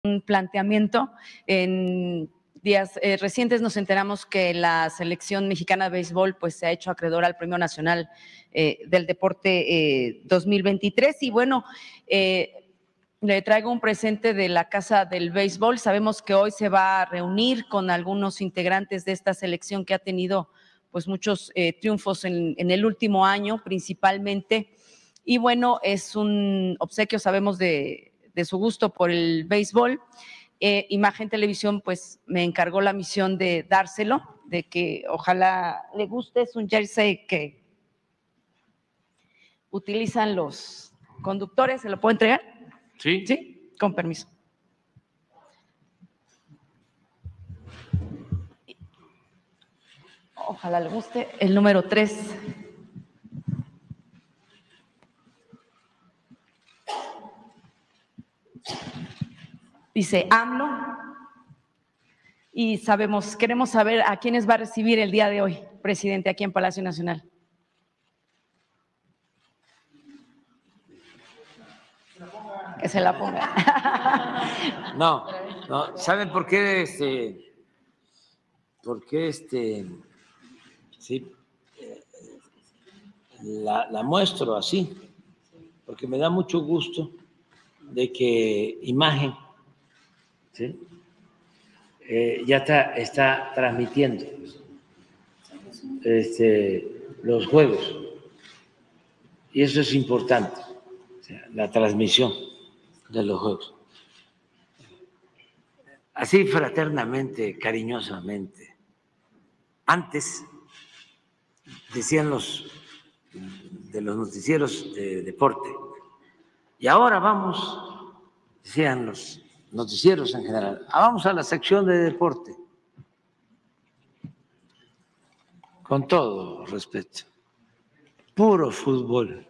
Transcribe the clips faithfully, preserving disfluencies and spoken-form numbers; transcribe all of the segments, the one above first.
un planteamiento. En días eh, recientes nos enteramos que la selección mexicana de béisbol pues se ha hecho acreedora al Premio Nacional eh, del Deporte eh, dos mil veintitrés y bueno, eh, le traigo un presente de la Casa del Béisbol. Sabemos que hoy se va a reunir con algunos integrantes de esta selección que ha tenido pues muchos eh, triunfos en, en el último año principalmente y bueno, es un obsequio, sabemos de de su gusto por el béisbol. Eh, Imagen Televisión pues me encargó la misión de dárselo, de que ojalá le guste. Es un jersey que utilizan los conductores. ¿Se lo puedo entregar? Sí. Sí, con permiso. Ojalá le guste. El número tres. Dice AMLO, y sabemos, queremos saber a quiénes va a recibir el día de hoy, presidente, aquí en Palacio Nacional. Que se la ponga. No, no, ¿saben por qué este? ¿Por qué este? Sí, la, la muestro así, porque me da mucho gusto de que Imagen, ¿sí? Eh, ya está, está transmitiendo este, los juegos y eso es importante, o sea, la transmisión de los juegos. Así fraternamente, cariñosamente. Antes decían los de los noticieros de deporte y ahora vamos, decían los noticieros en general, vamos a la sección de deporte. Con todo respeto, puro fútbol,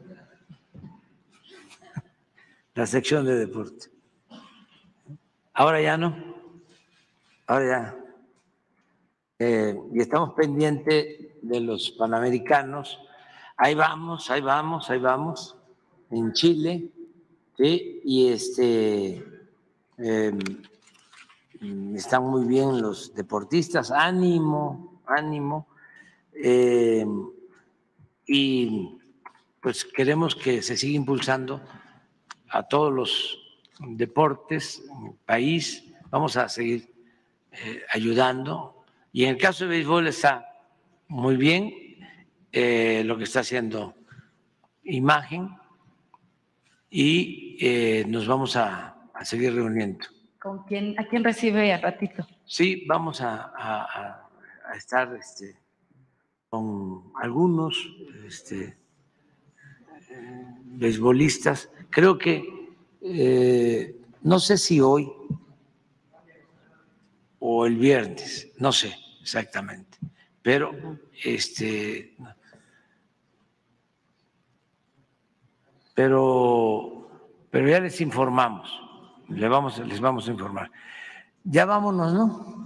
la sección de deporte. Ahora ya no, ahora ya. Eh, y estamos pendientes de los panamericanos. Ahí vamos, ahí vamos, ahí vamos, en Chile, ¿sí? Y este, eh, están muy bien los deportistas, ánimo, ánimo. Eh, y pues queremos que se siga impulsando a todos los deportes en el país, vamos a seguir eh, ayudando. Y en el caso de béisbol está muy bien eh, lo que está haciendo Imagen y eh, nos vamos a, a seguir reuniendo. ¿Con quién, a quién recibe al ratito? Sí, vamos a, a, a estar este, con algunos este, beisbolistas. Creo que, eh, no sé si hoy o el viernes, no sé exactamente, pero este, pero, pero ya les informamos, les vamos, les vamos a informar. Ya vámonos, ¿no?